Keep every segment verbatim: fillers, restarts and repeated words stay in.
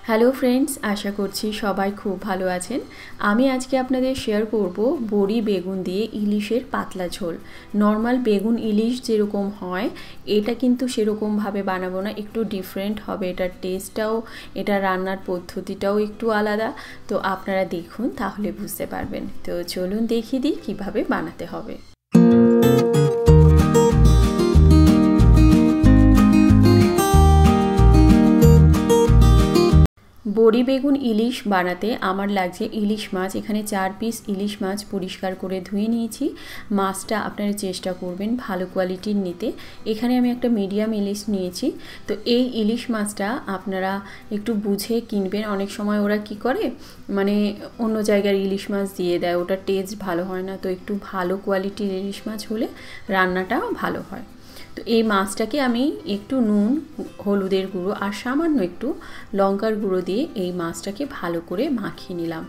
Hello friends, আশা করছি সবাই খুব ভালো আছেন। আমি আজকে আপনাদের শেয়ার করব বড়ি বেগুন দিয়ে ইলিশের পাতলা ঝোল। নর্মাল বেগুন ইলিশ যেরকম হয় এটা কিন্তু সেরকমভাবে বানাবো না, একটু ডিফারেন্ট হবে। এটার টেস্টটাও, এটা রান্নার পদ্ধতিটাও একটু আলাদা। তো আপনারা দেখুন, তাহলে বুঝতে পারবেন। তো চলুন দেখিয়ে দিই কীভাবে বানাতে হবে। বড়ি বেগুন ইলিশ বানাতে আমার লাগছে ইলিশ মাছ। এখানে চার পিস ইলিশ মাছ পরিষ্কার করে ধুয়ে নিয়েছি। মাছটা আপনারা চেষ্টা করবেন ভালো কোয়ালিটির নিতে। এখানে আমি একটা মিডিয়াম ইলিশ নিয়েছি। তো এই ইলিশ মাছটা আপনারা একটু বুঝে কিনবেন। অনেক সময় ওরা কি করে, মানে অন্য জায়গার ইলিশ মাছ দিয়ে দেয়, ওটা টেস্ট ভালো হয় না। তো একটু ভালো কোয়ালিটির ইলিশ মাছ হলে রান্নাটাও ভালো হয়। তো এই মাছটাকে আমি একটু নুন, হলুদের গুঁড়ো আর সামান্য একটু লঙ্কার গুঁড়ো দিয়ে এই মাছটাকে ভালো করে মাখিয়ে নিলাম।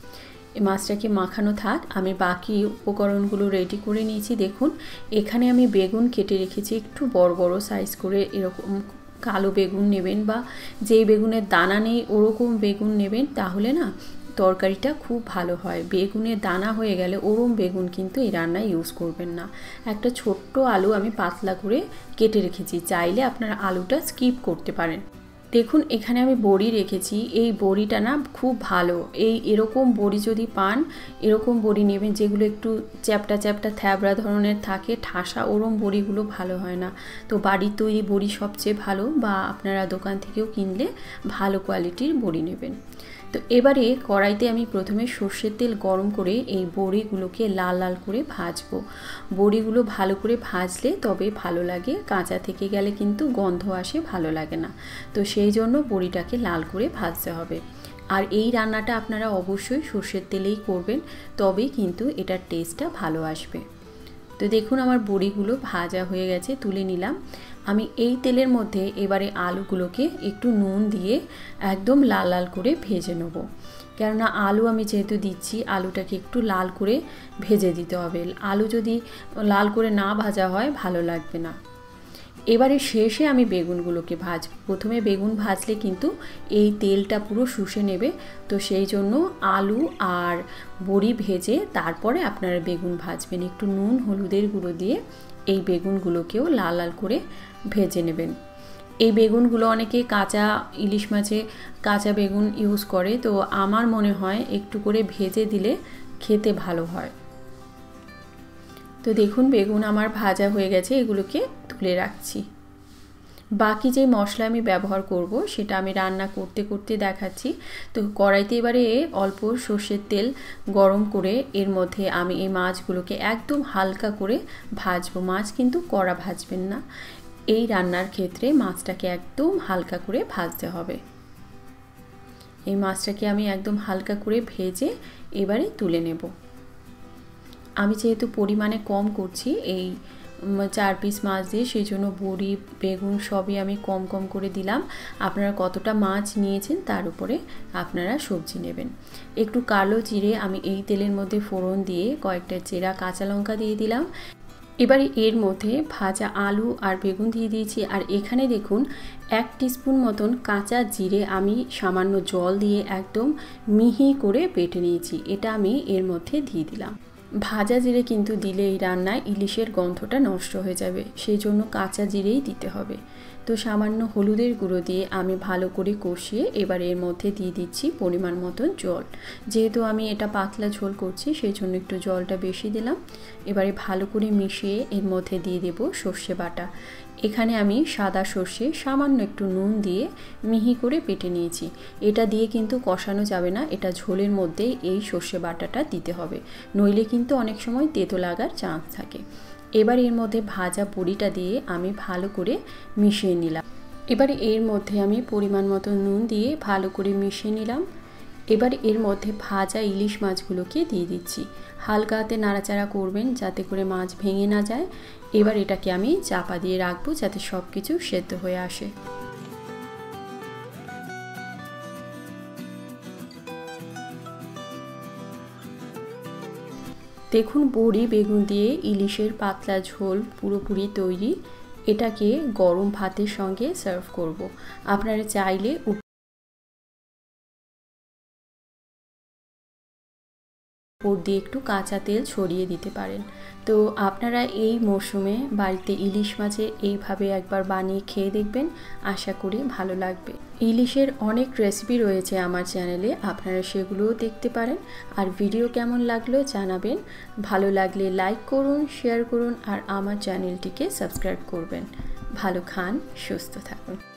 এই মাছটাকে মাখানো থাক, আমি বাকি উপকরণগুলো রেডি করে নিয়েছি। দেখুন, এখানে আমি বেগুন কেটে রেখেছি একটু বড় বড় সাইজ করে। এরকম কালো বেগুন নেবেন, বা যেই বেগুনের দানা নেই ওরকম বেগুন নেবেন, তাহলে না তরকারিটা খুব ভালো হয়। বেগুনের দানা হয়ে গেলে ওরম বেগুন কিন্তু এই রান্নায় ইউজ করবেন না। একটা ছোট্ট আলু আমি পাতলা করে কেটে রেখেছি, চাইলে আপনারা আলুটা স্কিপ করতে পারেন। দেখুন, এখানে আমি বড়ি রেখেছি। এই বড়িটা না খুব ভালো। এই এরকম বড়ি যদি পান, এরকম বড়ি নেবেন যেগুলো একটু চ্যাপটা চ্যাপটা থ্যাবড়া ধরনের থাকে, ঠাসা ওরম বড়িগুলো ভালো হয় না। তো বাড়ির তৈরি বড়ি সবচেয়ে ভালো, বা আপনারা দোকান থেকেও কিনলে ভালো কোয়ালিটির বড়ি নেবেন। তো এবারে কড়াইতে আমি প্রথমে সর্ষের তেল গরম করে এই বড়িগুলোকে লাল লাল করে ভাজবো। বড়িগুলো ভালো করে ভাজলে তবে ভালো লাগে, কাঁচা থেকে গেলে কিন্তু গন্ধ আসে, ভালো লাগে না। তো সেই জন্য বড়িটাকে লাল করে ভাজতে হবে। আর এই রান্নাটা আপনারা অবশ্যই সর্ষের তেলেই করবেন, তবেই কিন্তু এটার টেস্টটা ভালো আসবে। তো দেখুন, আমার বড়িগুলো ভাজা হয়ে গেছে, তুলে নিলাম। আমি এই তেলের মধ্যে এবারে আলুগুলোকে একটু নুন দিয়ে একদম লাল লাল করে ভেজে নেব। কেননা আলু আমি যেহেতু দিচ্ছি, আলুটাকে একটু লাল করে ভেজে দিতে হবে। আলু যদি লাল করে না ভাজা হয় ভালো লাগবে না। এবারে শেষে আমি বেগুনগুলোকে ভাজব। প্রথমে বেগুন ভাজলে কিন্তু এই তেলটা পুরো শুষে নেবে। তো সেই জন্য আলু আর বড়ি ভেজে তারপরে আপনারা বেগুন ভাজবেন। একটু নুন হলুদের গুঁড়ো দিয়ে এই বেগুনগুলোকেও লাল লাল করে ভেজে নেবেন। এই বেগুনগুলো অনেকে কাঁচা ইলিশ মাছে কাঁচা বেগুন ইউজ করে, তো আমার মনে হয় একটু করে ভেজে দিলে খেতে ভালো হয়। তো দেখুন, বেগুন আমার ভাজা হয়ে গেছে, এগুলোকে তুলে রাখছি। বাকি যে মশলা আমি ব্যবহার করব সেটা আমি রান্না করতে করতে দেখাচ্ছি। তো কড়াইতে এবারে অল্প সর্ষের তেল গরম করে এর মধ্যে আমি এই মাছগুলোকে একদম হালকা করে ভাজবো। মাছ কিন্তু কড়া ভাজবেন না, এই রান্নার ক্ষেত্রে মাছটাকে একদম হালকা করে ভাজতে হবে। এই মাছটাকে আমি একদম হালকা করে ভেজে এবারে তুলে নেব। আমি যেহেতু পরিমাণে কম করছি এই চার পিস মাছ দিয়ে, সেই জন্য বড়ি বেগুন সবই আমি কম কম করে দিলাম। আপনারা কতটা মাছ নিয়েছেন তার উপরে আপনারা সবজি নেবেন। একটু কালো জিরে আমি এই তেলের মধ্যে ফোড়ন দিয়ে কয়েকটা চেরা কাঁচা লঙ্কা দিয়ে দিলাম। এবারে এর মধ্যে ভাজা আলু আর বেগুন দিয়ে দিয়েছি। আর এখানে দেখুন, এক টিস্পুন মতন কাঁচা জিরে আমি সামান্য জল দিয়ে একদম মিহি করে বেটে নিয়েছি, এটা আমি এর মধ্যে দিয়ে দিলাম। ভাজা জিরে কিন্তু দিলে এই রান্নায় ইলিশের গন্ধটা নষ্ট হয়ে যাবে, সেই জন্য কাঁচা জিরেই দিতে হবে। তো সামান্য হলুদের গুঁড়ো দিয়ে আমি ভালো করে কষিয়ে এবার এর মধ্যে দিয়ে দিচ্ছি পরিমাণ মতন জল। যেহেতু আমি এটা পাতলা ঝোল করছি সেই জন্য একটু জলটা বেশি দিলাম। এবারে ভালো করে মিশিয়ে এর মধ্যে দিয়ে দেব সর্ষে বাটা। এখানে আমি সাদা সর্ষে সামান্য একটু নুন দিয়ে মিহি করে বেটে নিয়েছি। এটা দিয়ে কিন্তু কষানো যাবে না, এটা ঝোলের মধ্যেই এই সর্ষে বাটাটা দিতে হবে, নইলে কিন্তু অনেক সময় তেতো লাগার চান্স থাকে। এবার এর মধ্যে ভাজা বড়িটা দিয়ে আমি ভালো করে মিশিয়ে নিলাম। এবারে এর মধ্যে আমি পরিমাণ মতো নুন দিয়ে ভালো করে মিশিয়ে নিলাম। এবার এর মধ্যে ভাজা ইলিশ মাছগুলোকে দিয়ে দিচ্ছি। হালকা হাতে নাড়াচাড়া করবেন যাতে করে মাছ ভেঙে না যায়। এবার এটাকে আমি চাপা দিয়ে রাখবো যাতে সব কিছু সেদ্ধ হয়ে আসে। দেখুন, বড়ি বেগুন দিয়ে ইলিশের পাতলা ঝোল পুরোপুরি তৈরি। এটাকে গরম ভাতের সঙ্গে সার্ভ করব। আপনারা চাইলে উপর দিয়ে একটু কাঁচা তেল ছড়িয়ে দিতে পারেন। তো আপনারা এই মরশুমে বাড়িতে ইলিশ মাছে এইভাবে একবার বানিয়ে খেয়ে দেখবেন, আশা করি ভালো লাগবে। ইলিশের অনেক রেসিপি রয়েছে আমার চ্যানেলে, আপনারা সেগুলোও দেখতে পারেন। আর ভিডিও কেমন লাগলো জানাবেন, ভালো লাগলে লাইক করুন, শেয়ার করুন আর আমার চ্যানেলটিকে সাবস্ক্রাইব করবেন। ভালো খান, সুস্থ থাকুন।